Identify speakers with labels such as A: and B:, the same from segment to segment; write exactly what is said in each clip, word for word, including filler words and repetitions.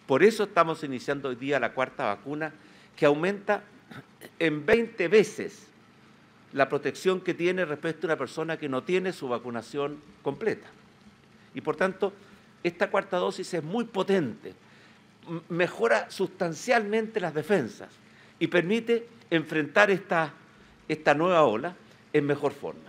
A: Por eso estamos iniciando hoy día la cuarta vacuna, que aumenta en veinte veces la protección que tiene respecto a una persona que no tiene su vacunación completa. Y por tanto, esta cuarta dosis es muy potente, mejora sustancialmente las defensas y permite enfrentar esta, esta nueva ola en mejor forma.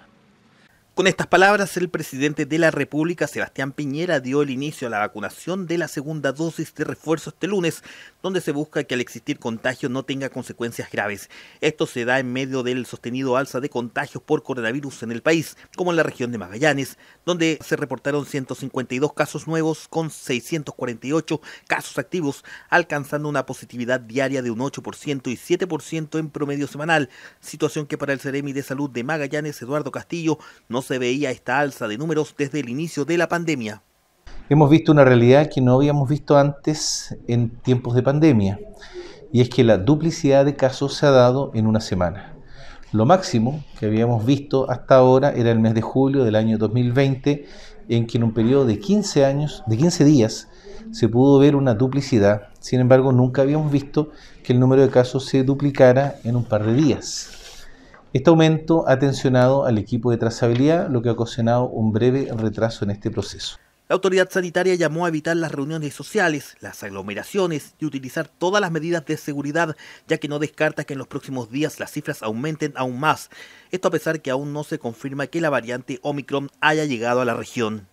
B: Con estas palabras, el presidente de la República, Sebastián Piñera, dio el inicio a la vacunación de la segunda dosis de refuerzo este lunes, donde se busca que al existir contagio no tenga consecuencias graves. Esto se da en medio del sostenido alza de contagios por coronavirus en el país, como en la región de Magallanes, donde se reportaron ciento cincuenta y dos casos nuevos con seiscientos cuarenta y ocho casos activos, alcanzando una positividad diaria de un ocho por ciento y siete por ciento en promedio semanal, situación que para el Seremi de Salud de Magallanes, Eduardo Castillo, no se veía esta alza de números desde el inicio de la pandemia.
C: Hemos visto una realidad que no habíamos visto antes en tiempos de pandemia, y es que la duplicidad de casos se ha dado en una semana. Lo máximo que habíamos visto hasta ahora era el mes de julio del año dos mil veinte, en que en un periodo de quince años, de quince días, se pudo ver una duplicidad. Sin embargo, nunca habíamos visto que el número de casos se duplicara en un par de días. Este aumento ha tensionado al equipo de trazabilidad, lo que ha ocasionado un breve retraso en este proceso.
B: La autoridad sanitaria llamó a evitar las reuniones sociales, las aglomeraciones y utilizar todas las medidas de seguridad, ya que no descarta que en los próximos días las cifras aumenten aún más. Esto a pesar que aún no se confirma que la variante Omicron haya llegado a la región.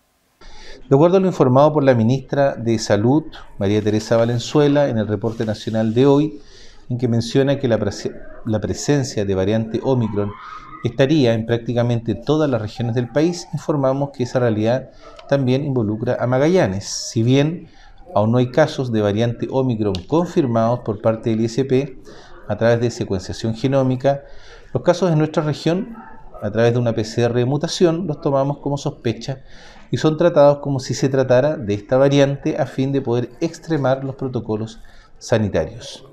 C: De acuerdo a lo informado por la ministra de Salud, María Teresa Valenzuela, en el reporte nacional de hoy, en que menciona que la, prese la presencia de variante Omicron estaría en prácticamente todas las regiones del país, informamos que esa realidad también involucra a Magallanes. Si bien aún no hay casos de variante Omicron confirmados por parte del I S P a través de secuenciación genómica, los casos en nuestra región, a través de una P C R de mutación, los tomamos como sospecha y son tratados como si se tratara de esta variante a fin de poder extremar los protocolos sanitarios.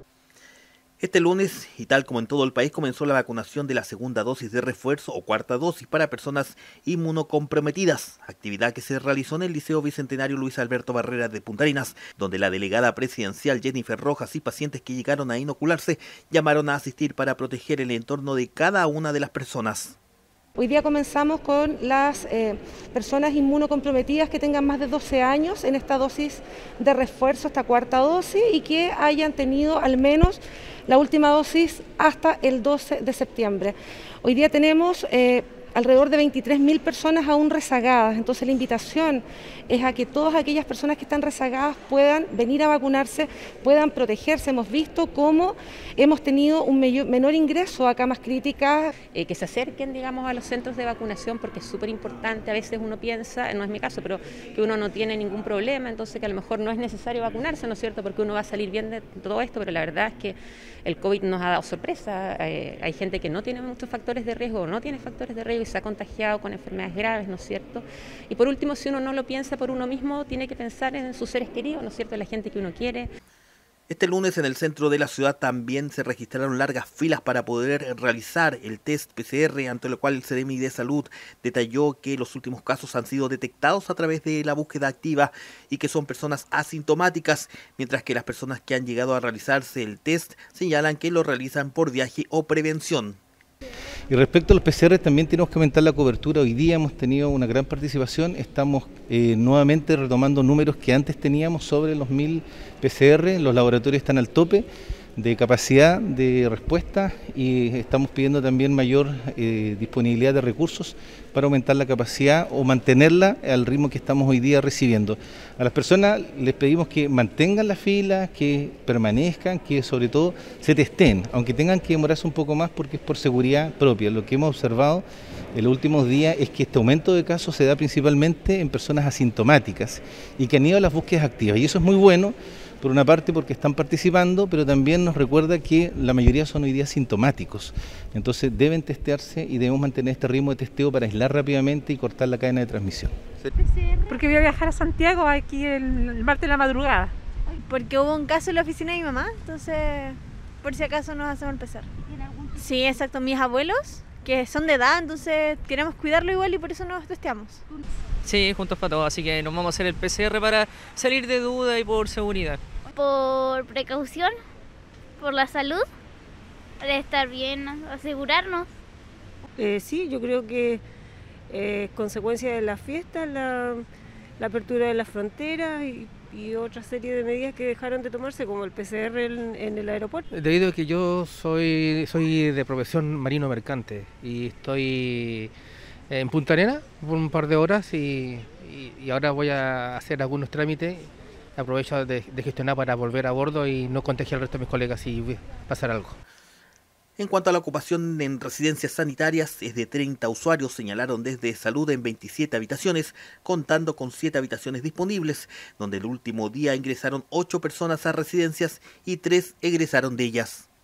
B: Este lunes, y tal como en todo el país, comenzó la vacunación de la segunda dosis de refuerzo o cuarta dosis para personas inmunocomprometidas, actividad que se realizó en el Liceo Bicentenario Luis Alberto Barrera de Punta Arenas, donde la delegada presidencial Jennifer Rojas y pacientes que llegaron a inocularse llamaron a asistir para proteger el entorno de cada una de las personas.
D: Hoy día comenzamos con las eh, personas inmunocomprometidas que tengan más de doce años en esta dosis de refuerzo, esta cuarta dosis, y que hayan tenido al menos la última dosis hasta el doce de septiembre. Hoy día tenemos eh, alrededor de veintitrés mil personas aún rezagadas, entonces la invitación es a que todas aquellas personas que están rezagadas puedan venir a vacunarse, puedan protegerse. Hemos visto cómo hemos tenido un menor ingreso a camas críticas.
E: Eh, que se acerquen, digamos, a los centros de vacunación, porque es súper importante. A veces uno piensa, no es mi caso, pero que uno no tiene ningún problema, entonces que a lo mejor no es necesario vacunarse, ¿no es cierto?, porque uno va a salir bien de todo esto, pero la verdad es que el COVID nos ha dado sorpresa. Eh, hay gente que no tiene muchos factores de riesgo o no tiene factores de riesgo y se ha contagiado con enfermedades graves, ¿no es cierto? Y por último, si uno no lo piensa por uno mismo, tiene que pensar en sus seres queridos, ¿no es cierto?, en la gente que uno quiere.
B: Este lunes en el centro de la ciudad también se registraron largas filas para poder realizar el test P C R, ante lo cual el Seremi de Salud detalló que los últimos casos han sido detectados a través de la búsqueda activa y que son personas asintomáticas, mientras que las personas que han llegado a realizarse el test señalan que lo realizan por viaje o prevención.
C: Y respecto a los P C R también tenemos que aumentar la cobertura. Hoy día hemos tenido una gran participación, estamos eh, nuevamente retomando números que antes teníamos sobre los mil P C R, los laboratorios están al tope de capacidad de respuesta y estamos pidiendo también mayor eh, disponibilidad de recursos para aumentar la capacidad o mantenerla al ritmo que estamos hoy día recibiendo. A las personas les pedimos que mantengan la fila, que permanezcan, que sobre todo se testen, aunque tengan que demorarse un poco más porque es por seguridad propia. Lo que hemos observado en los últimos días es que este aumento de casos se da principalmente en personas asintomáticas y que han ido a las búsquedas activas, y eso es muy bueno. Por una parte porque están participando, pero también nos recuerda que la mayoría son hoy día sintomáticos. Entonces deben testearse y debemos mantener este ritmo de testeo para aislar rápidamente y cortar la cadena de transmisión.
F: Porque voy a viajar a Santiago aquí el, el martes de la madrugada.
G: Porque hubo un caso en la oficina de mi mamá, entonces por si acaso nos hacemos el P C R. Sí, exacto, mis abuelos, que son de edad, entonces queremos cuidarlo igual y por eso nos testeamos.
H: Sí, juntos para todos, así que nos vamos a hacer el P C R para salir de duda y por seguridad. por precaución, por la salud, para estar bien, asegurarnos.
I: Eh, sí, yo creo que es eh, consecuencia de las fiestas, la, la apertura de las fronteras y, y otra serie de medidas que dejaron de tomarse, como el P C R en, en el aeropuerto.
J: Debido a que yo soy, soy de profesión marino mercante y estoy en Punta Arenas por un par de horas y, y, y ahora voy a hacer algunos trámites. Aprovecho de, de gestionar para volver a bordo y no contagiar al resto de mis colegas si pasar algo.
B: En cuanto a la ocupación en residencias sanitarias, es de treinta usuarios, señalaron desde Salud en veintisiete habitaciones, contando con siete habitaciones disponibles, donde el último día ingresaron ocho personas a residencias y tres egresaron de ellas.